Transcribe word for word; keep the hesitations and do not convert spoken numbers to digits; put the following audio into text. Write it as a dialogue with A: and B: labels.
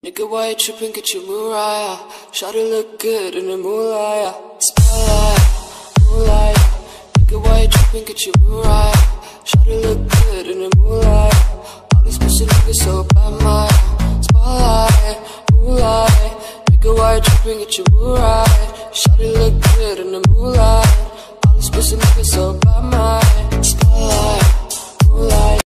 A: Nigga, why you tripping? Get your Mariah. Shawty look good in the moonlight. Spotlight, moonlight. Nigga, why you tripping? Get your Mariah. Shawty look good in the moonlight. All these pussy niggas so bad, my spotlight, moonlight. Nigga, why you tripping? Get your Mariah.